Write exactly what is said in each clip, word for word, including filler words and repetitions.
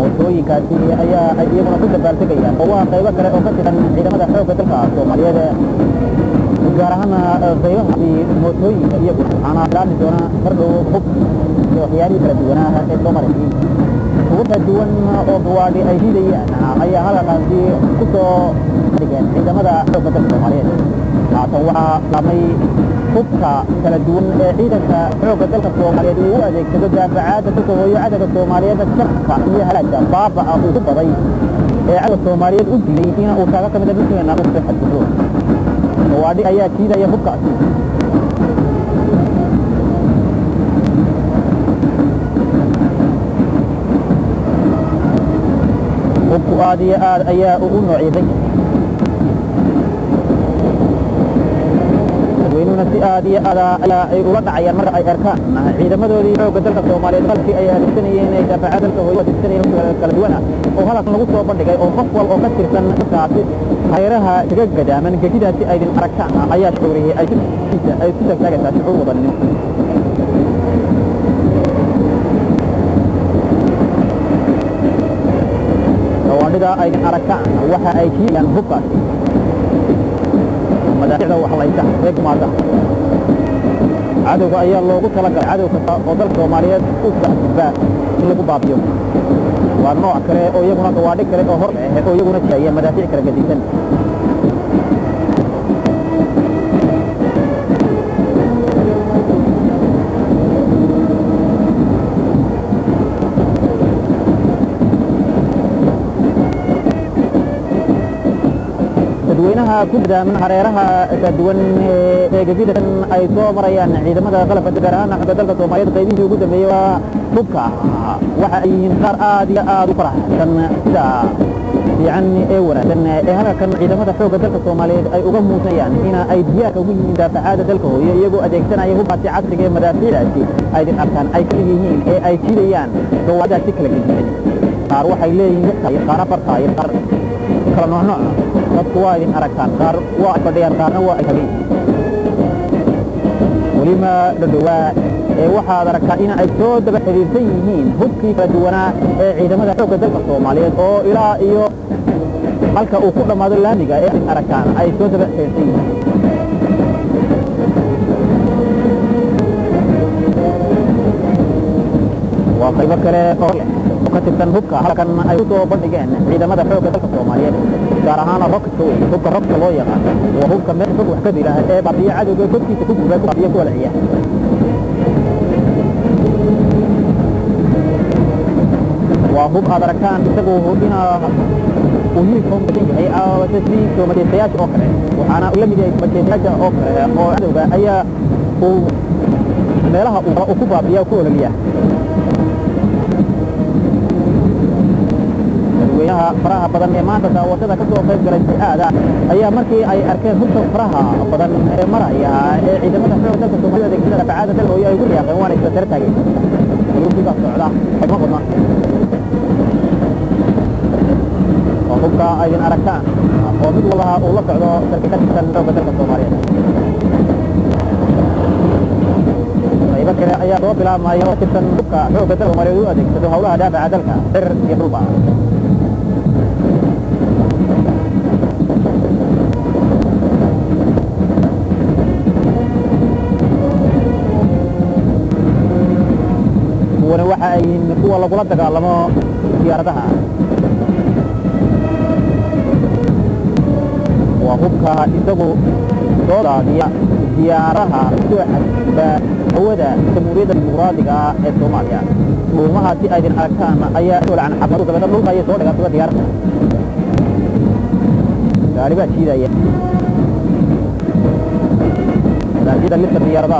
mootooyinkaasi ayaa iyaguna ku dabaaltegayaan oo waa qaybo kale oo ka tirsan ciidamada xoogga dalka Soomaaliyeed gaar ahaan qaybahaasi mootooyinka iyaguna waxaana ilaali doona fardhow hub iyo waxyaalihi kala duwanaaha ee soo maray ugu duwan oo gawaadhi ay hidayaan ayaa halkaasi ku soo dhigeen ciidamada xoogga dalka Soomaaliyeed haatan waxaa lamay hubka kala duwan ee ciidanka xoogga dalka Soomaaliyeed uu adeegsado daafacaadda dadka hooyo cadawga Soomaaliyeed sharka iyo halaaga baaba uu ku baday ee cadawga Soomaaliyeed u dilay in uu taaga kamid ah dadkeena u soo xadgudbo gawaadhi ayaa kiidaya hubkaasi hubku aad iyo aad ayaa u noociyay وينونا si aad iyo aad ay ula dhacayaan marka ay arkaan ciidamadoodii xoogga dalka Soomaaliyeed halkii ay adeegsanayeen ay daafacaad dalka hooyo adeegsanayeen kala duwan oo halkan lagu soo bandhigay oo qof wal oo ka tirsan kaasi hayraha kaga gadaaman gegidaasi ay din arkaan ayaa shuuriyay ay ay ku taagaysaa shucuur wadanimo gawaadhida ay din arkaan waxa ay kiiyaan hubkaasi madaxda wax la yidhaahdo reegmaada cadawga ayaa loogu talagalay cadow kasta oo dalka Soomaaliyeed u saaxiibaa in lagu baabiyo waa nooc kale oo iyaguna gawaadhi kale oo hor ah oo iyaguna jeeyay madaxda kala gadisan dadweynaha ku daaman hareeraha ka duwan ee gaadiidkan ay soo marayaan ciidamada qalabka gaar ahaan xoogga dalka Soomaaliyeed qaybihii ugu dambeeyay waa hubka waxa ay yihiin qaar aad iyo aad u faraxsan sida يعني أولا لأن هذا كان عندما تحوق ذلك الصوماليين أي أقوم موسيان هنا أي ديار كوين دافع هذا ذلك هو يجوا أديكتنا يهو باتي عصر جيم مدافع أشي أي دين أركان أي كليهين أي أي كليان هو هذا شكل جديد أروح إليه يقطع قارا فرطا يقار كلا نوع نوع نطوا دين أركان قار واحد بديان قار نوع كليه ولما الدواء waxaad aragtaa in ay soo daba xiriirsan yihiin hubkii kala duwanaa ee ciidamada xoogga dalka Soomaaliyeed oo ilaa iyo halka uu ku dhamaado laamiga ee aragtaan ay soo daba xiriirsan yihiin waa qayb kale oo ka tirsan hubka halkan ay soo bandhigeen ciidamada xoogga dalka Soomaaliyeed gaar ahaan rockka weyn hubka rockka loo yaqaan waa hubka meel fog wax ka dilaha ee baabiya cadowga hubkiisa ku gubay ku baabiya ku walaciya وهو أدركان تسقوه هنا وهيكم بتيجي أو تسمي ثم تسياج أخرى وأنا أقول لك بتسياج أخرى أو هذا أي هو ملها أكوبا بيا كل بيا وياها فراها بدن ما تساوى كذا كذا وكذا جرت هذا أي مركي أي أركان هم فراها بدن مرة يا إذا ما تفعل ذلك ثم هذا كذا فعادة له يقول يا أخي وأنا كسرت هاي يقول كذا صعدا ما قلنا وهبka ay aragtaan oo mid walaha oo la socdo sarkada tirsan xoogga dalka Soomaaliyeed qayb kale ayaa soo bilaabmay oo tirsan hubka xoogga dalka Soomaaliyeed u adeegsado hawlaha daafaca dalka sir iyo dhulba kuwana waxa ay kuwa lagula dagaalamo diyaaradaha وهبكا إسقو صودا ديا ديارها سوحة بهودا جمهورية الديمقراطية الصومالية وما هاتي أيضا أركان أي سؤال عن حفظه كذا تبلغ أي صوت كذا ديارها غالبا شيء ذا يه لكن لسه ديارها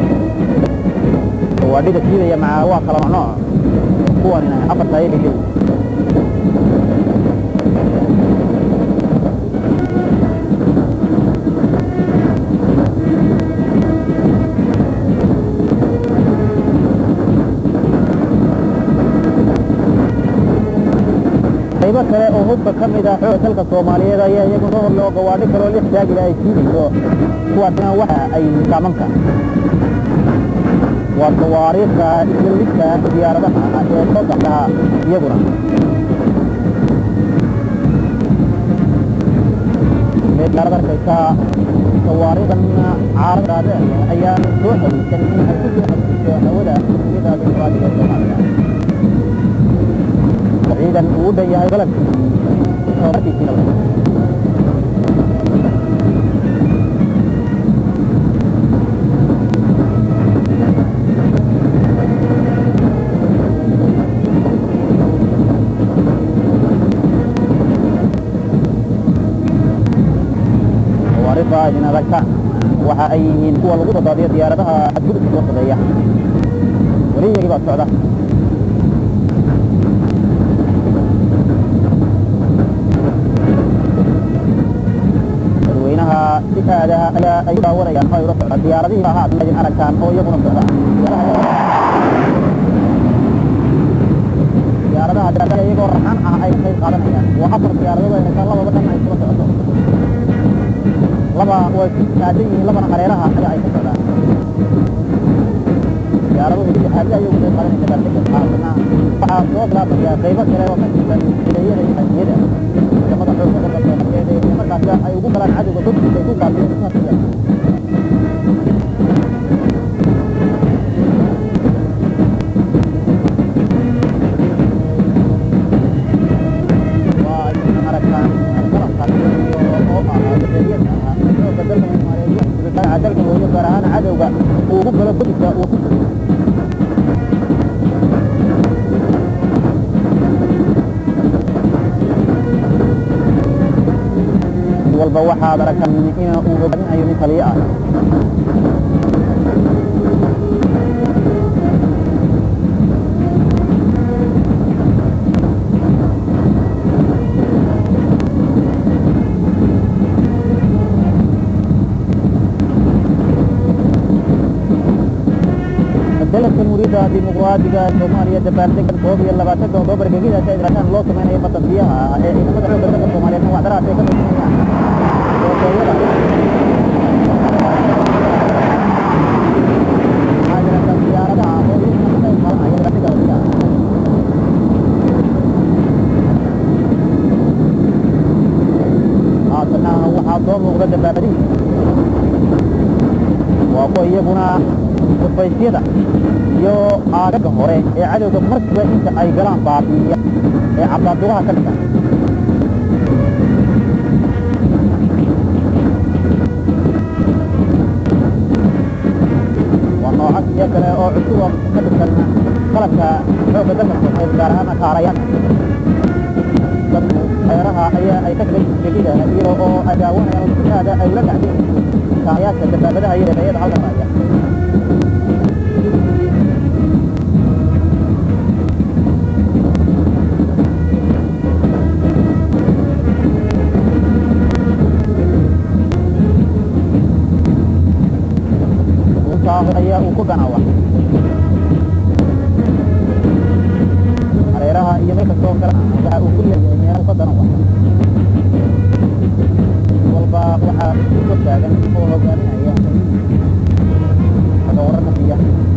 وادي شيء ذا مع واقع معنا هو أنا أفضل شيء بيجو qayb kale oo hubka kamida xoogga dalka Soomaaliyeed ayaa iyagu soo loo gawaadhi karo lix taagi ay kiibiyo kuwaasna waxa ay saamanka waa tawaariikhda isla lidka diyaaradaha ee soo baxda iyaguna diyaarada arkaysa tawaariikhdan caaradada ayaa soo xiriirsan in ay ku soo xiriirto hawada iyada dimuqraadiga Soomaaliya ciidan uu dhayahay galabka oo markiisina in aragtaan waxa ay yihiin kuwa lagu badbaadiyo diyaaradaha xadgudubka soo sameeya wariyagii baa socda dadweynaha si aada ayaa ay daawanayaan oo ay ula socdaan diyaaradihii baa haatan idin aragtaan oo iyaguna socda diyaaradaha diyaaradaha iyagoo raxan ah ay qayb qaadanayaan waa afar diyaaradood ay haysaa lababa dhan ay sula socoto laba way aadan yihiin labana qareeraha ayaa ay ka socdaan diyaaraduhu si aada ayay ugu qayb qaadanaysa baartika qaadana waxaa soo bilaabmaya qaybo kale oo ka tirsan jireeyada iyo xajiyada ciidamada xoogga dalka Soomaaliyeed ee markaas ay ugu galaan cadowga godkiisa ay ku qaadeen saasiga dalka hooyo gaar ahaan cadowga uu ugu galo godkiisa uu ku jiro walba waxaad aragtaan in uu hogaaminayo nin taliye ah dalka murida dimuqraadiga Soomaaliya dabaaldega koob iyo labaatan Oktoobar geegida ay raadaan loo sameeyay badbaadiyaha ee ciidamada xoogga dalka Soomaaliyeed waa daraad ay ka sameeyaan doodayada ayna diyaaradaha oo inta ay qabanayaan radiga wadiga haatana waxaa soo muuqda dabaaldegi waa kuwa iyaguna kufaysyada iyo aagaga hore ee cadowga markiiba inta ay galaan baabi'iya ee cabaadugaha ka dhiga waa noocad iyo kale oo cusuba ka dhigsan qalabka xoogga dalka Soomaaliyeed gaar ahaan kaarayaasha dadku xeeraha ayaa ay ka tagay gegida iyadoo oo ay daawanayaan aada ay ula dhacdeen kaarayaasha dabaabadaha iyo reeyada halkan maraya ayaa uu ku ganawa hareeraha iyo meel kastoo kale waxa uu ku leeyahay meelo ka danawa walba waxaa ku taagan oo hogaaminaya hada wararka biya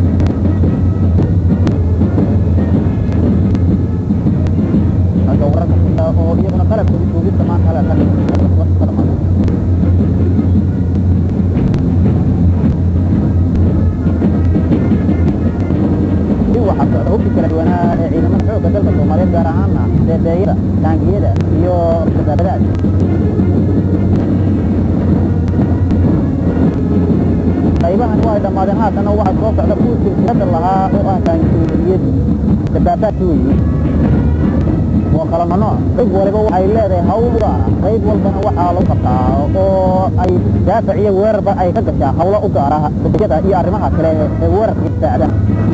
hada wararka biya oo iyaguna qalabka duubista maanta la kan hubki kala duwanaa ee ciidamada xoogga dalka Soomaaliyeed gaar ahaan beebeeyada taangiyada iyo dabaabadaha qaybahan waa dhamaadeen haatan waxa soo socda kuwa silsilada lahaa oo ah taangiyada dabaabadaha weeye oo kala nooc cid waliba waxay leedahay hawl gaar ah qayb walbana waxaa lagu qabtaa oo ay daafac iyo weerarba ay ka gashaa hawlo u gaar ah dadka iyo arrimaha kale ee weerarka saacada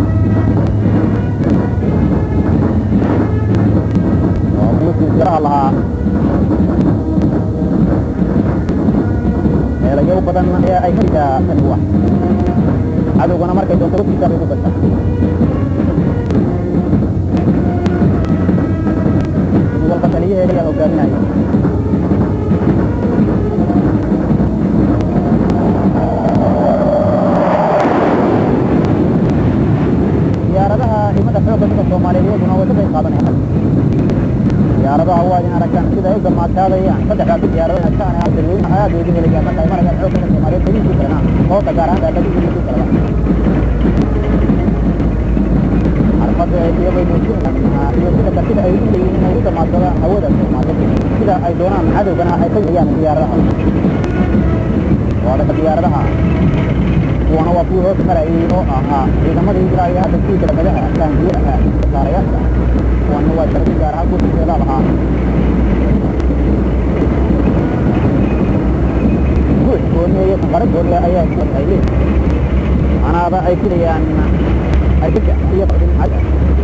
lahaa meelayo badan ee ay ka dhigaa tani wax cadowgana markay doonto lugtiisa bay ku gashaa mid walba taliyaheeda ayaa hogaaminaya diyaaradaha ciidamada xoogga dalka Soomaaliyeed iyaguna way ka qayb qaadanayaan diyaaradaha waa in aragtaan sida ay u dhammaataadayaan saddexdaasi diyaaradaha kaan ah dadweyne aad ugu helayaan marka ay marayaan xoogga Soomaaliyeed bariiskii kalena oo gaar ahaan dadweynaha kala arfada ay iyagoo muujinayaan iyo sida kartida ay u leeyihiin inay u dhammaatadaan hawada Soomaaliyeed sida ay doonaan cadowgana ay ka yeeyaan diyaaradaha waa diyaaradaha وانا وفيه مرعي او اها اذا ما يجرى يا هذا الشيء كذا كذا كان فيها صاريات وانا هو ترتيب جارها كل شيء لها قلت كوني يقرب ولا اي شيء انا ابى اكل يعني ارجع هي بعدين حاجه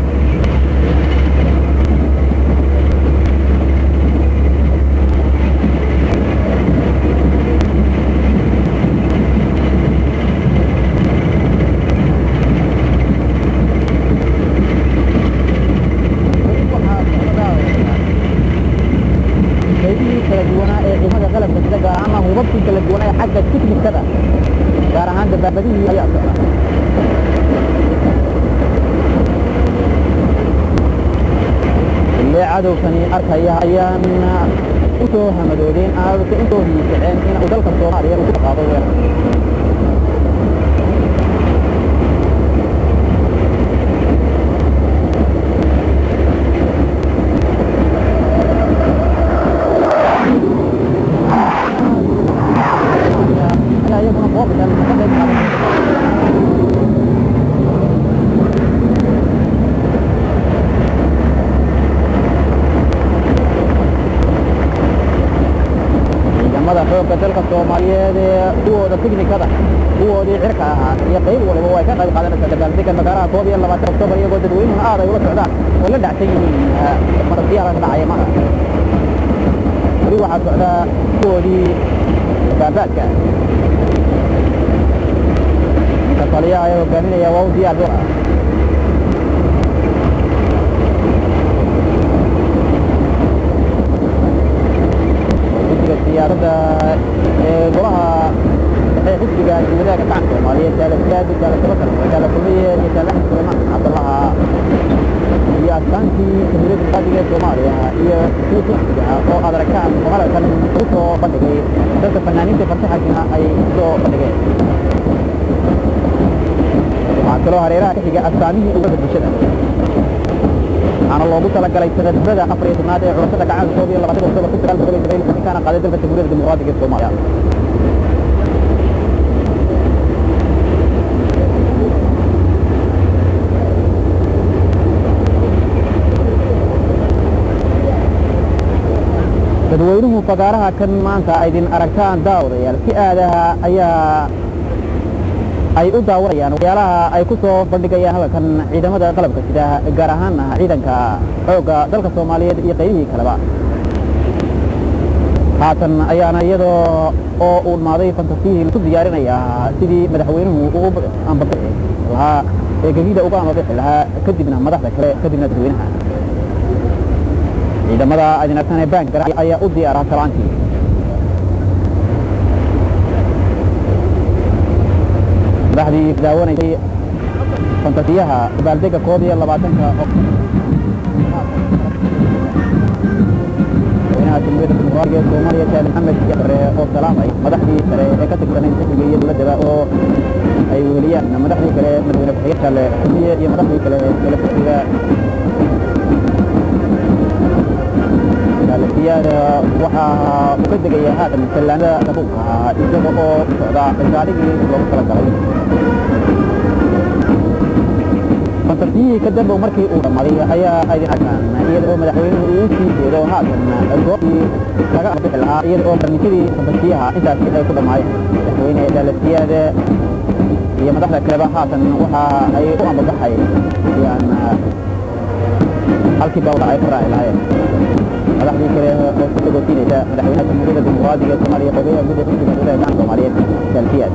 وبطل كلا جوانا حاجة تكنيك كذا كان عند بابدي أي أصلا اللي عادوا كاني أركيا أيام أنتو همدودين أو أنتو يسعين إن أدلك الصومالي يروح قاضي dalka Soomaaliyeed oo teknik kada oo cirka ah iyo qayb waliba way ka qayb qaadanaysaa dabaaldegan magaalada koob iyo labaatan Oktoobar iyagoo dadweynuhu aad ay ula socdaan oo la dhacsan yihiin martiyaha dhacaya ma waxa socda koodii baabaadka taliyaha ayaa hogaaminaya waa u diyaar ah سيارة قراها حسبك جمهورية كعب Soomaaliyeed كانت كاد كانت تبكر كانت كلية كانت سليمان عبد الله هي أسانتي جمهورية القادمة Soomaaliya هي في حسبها أو أدركها مقالة كان توصو بدقي ذات فنانين تفتحها كنا أي توصو بدقي مع كلها هريرة كحيجة أساميه وقت الشدة أنا الله بطل قال يتغير هذا أفريقيا نادي عرفت كعاد صوبي الله بعده صوب كنت قال بقول إسرائيل كان قادة في الجمهورية الديمقراطية الصومالية dadweynuhu fagaaraha kan maanta ay idin aragtaan daawadayaal si aadaha ayaa ay u daawanayaan waxyaalaha ay ku soo bandhigayaan halkan ciidamada qalabka sida gaar ahaan ciidanka xoogga dalka Soomaaliyeed iyo qaybihii kaleba haatan ayaana iyadoo oo uu maaday fantasiin ku diyaarinaya sidii madaxweynuhu ugu ambaday lahaa ee gabadha uga ambaday lahaa kadibna madaxda kale kadibna dadweynaha ciidamada adinatan ee bank ayaa u diyaara salaantii بعدي داوني فانتسيها بالدقة كوبية لبعتنها هنا تلميذ الديمقراطية الصومالية كان محمد يقر أو سلامي مدحدي ترى كتب سنين تحقيقية دولة دباء أو أي وليان مدحدي كلا مدونة بحيث الكلية هي مدحدي كلا كلا فكرة السيادة وحا وكدق يا هذا المسلانة تبوكها إجابة سعوداء الزالي لو كلا قريب فانترتيه كدب ومركي أولا مالية أيا أيدي حكان إيادو مدحوين ويوشي إيادو هذا الزوقي لقاء بحي لها إيادو برنكيري فانترتيها إنتا سيئة كل معي مدحوين إيدا السيادة هي مدحلة كلابا هذا وحا أي قوام بحي يعني halkii baa ay faraay lahayn madaxdii kale oo ku tagotinaysa madaxweynaha jamhuuriyadda dimuqraadiga Soomaaliya qodobada mid ku jira dowladda Soomaaliyeed dalkiyaad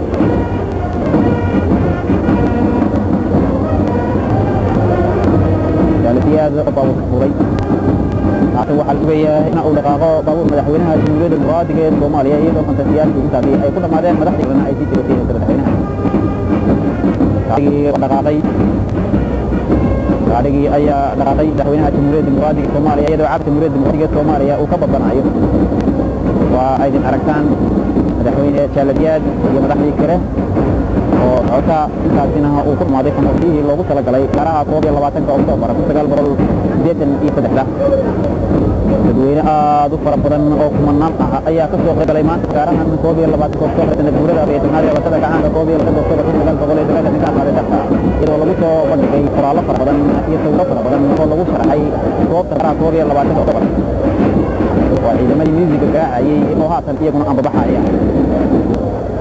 dalkiyaad oo baa furay hada waxa lagu leeyahay in uu dhaqaaqo baabuur madaxweynaha jamhuuriyadda dimuqraadiga Soomaaliya iyadoo fantasiyaadku intaadii ay ku dhamaadeen madaxdiina ay sii tagotinaysa madaxweynaha ay dhaqaaqay gaarigii ayaa dhaqaaqay madaxweynaha jamhuuriyadda dimuqraadiga Soomaaliya iyadoo caalamka jamhuuriyadda dimuqraadiga Soomaaliya uu ka badanayo waa ay idin aragtaan madaxweyne Jaaladiyaad iyo madaxdii kale oo socota intaasina uu ku dhumaaday kamarkii loogu talagalay qaraha koob iyo labaatanka Oktoobar kun sagaal boqol siddeetan iyo saddex dadweyne aad u fara badan oo kumanaan ah ayaa ka soo qaybgalay maanta gaarahan koob iyo labaatanka Oktoobar sanad guurada beetanaad ee wadada gacanka koob iyo labaatanka Oktoobar kun sagaal boqol iyo sagaashan iyo saddex dhexda iyadoo lagu soo bandhigay qoraallo fara badan iyo sawirro fara badan oo lagu sharaxay goobta qaraha koob iyo labaatanka Oktoobar waa ciidamadii muusiga garaacayay oo haatan iyaguna ambabaxaya